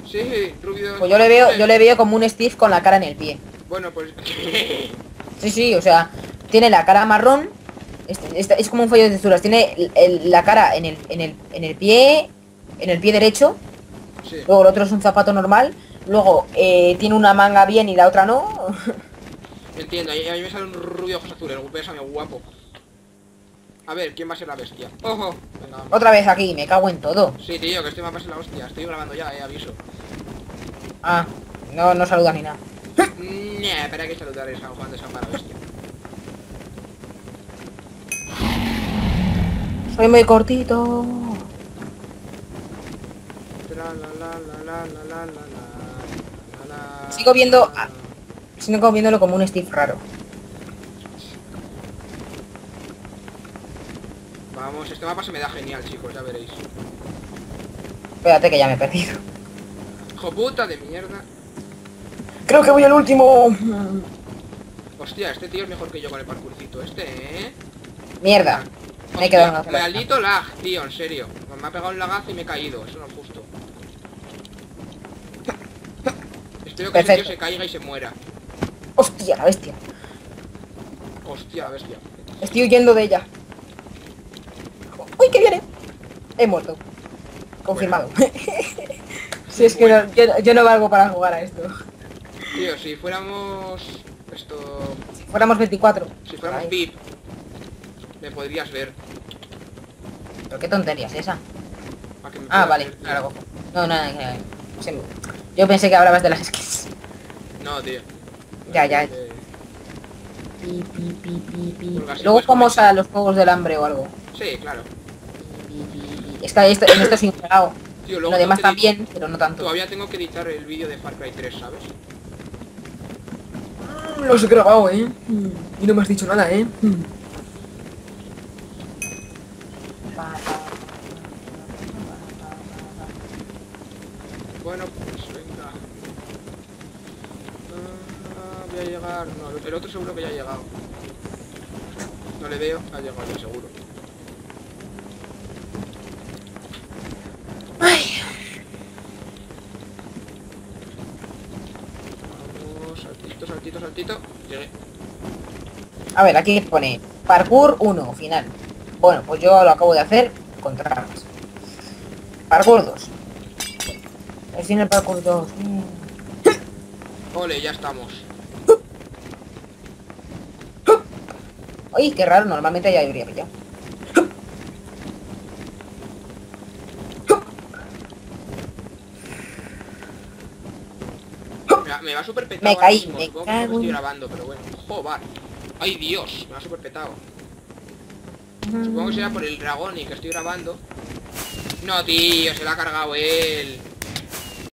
Sí, rubio. Pues yo le veo como un Steve con la cara en el pie. Bueno, pues... Sí, sí, o sea, tiene la cara marrón. Es como un fallo de texturas. Tiene la cara en el pie derecho. Sí, Luego el otro es un zapato normal. Luego tiene una manga bien y la otra no. entiendo. A mí me sale un rubio ojos azules. Bésame, guapo. A ver, ¿quién va a ser la bestia? ¡Ojo! Venga, vamos. Otra vez aquí, me cago en todo. Sí, tío, que este mapa es la hostia. Estoy grabando ya, aviso. Ah, no saluda ni nada. Nah, espera que saludar esa Juan de San para bestia. Soy muy cortito. Tra, la, Sigo viéndolo como un Steve raro. Vamos, este mapa se me da genial, chicos, ya veréis. Espérate que ya me he perdido. ¡Hijo puta de mierda! Creo que voy al último. Hostia, este tío es mejor que yo con el parkourcito este, ¿eh? Mierda. Me he quedado en Hostia, la maldito lag, tío, en serio. Me ha pegado un lagazo y me he caído, eso no es justo. Espero que ese tío Perfecto. se caiga y se muera. Hostia, la bestia. Hostia, la bestia. Estoy huyendo de ella. ¡Uy, que viene! He muerto. Confirmado. Si es que Bueno. yo no valgo para jugar a esto. Tío, si fuéramos... Esto... Si fuéramos 24. Si fuéramos Ay, VIP, me podrías ver. pero qué tontería es esa. Para que me Ah, puedas vale, ver, tío. ahora cojo. No, nada, sí, yo pensé que hablabas de las skins. No, tío. Ya, ya. Eh, Pi, pi, pi, pi, pi. Porque así Luego puedes jugamos comentar. a los juegos del hambre o algo. Sí, claro. Pi, pi, pi. Es que en esto sí he pegado. Tío, En luego lo tengo demás que también, pero no tanto. todavía tengo que editar el vídeo de Far Cry 3, ¿sabes? Lo has grabado, ¿eh? Y no me has dicho nada, ¿eh? Bueno, pues venga. Voy a llegar... No, el otro seguro que ya ha llegado. No le veo, ha llegado ya seguro. Vamos, saltito, saltito, saltito. Llegué. A ver, aquí pone Parkour 1, final. Bueno, pues yo lo acabo de hacer con trampas. Parkour 2. Al fin el Parkour 2. Ole, ya estamos. Oye, qué raro, normalmente ya habría pillado. Me va súper petado Me ahora caí, mismo. me Supongo que cago porque estoy en... grabando, pero bueno. Joder. Ay, Dios, me va súper petado. Supongo que será por el dragón y que estoy grabando. No, tío, se la ha cargado él.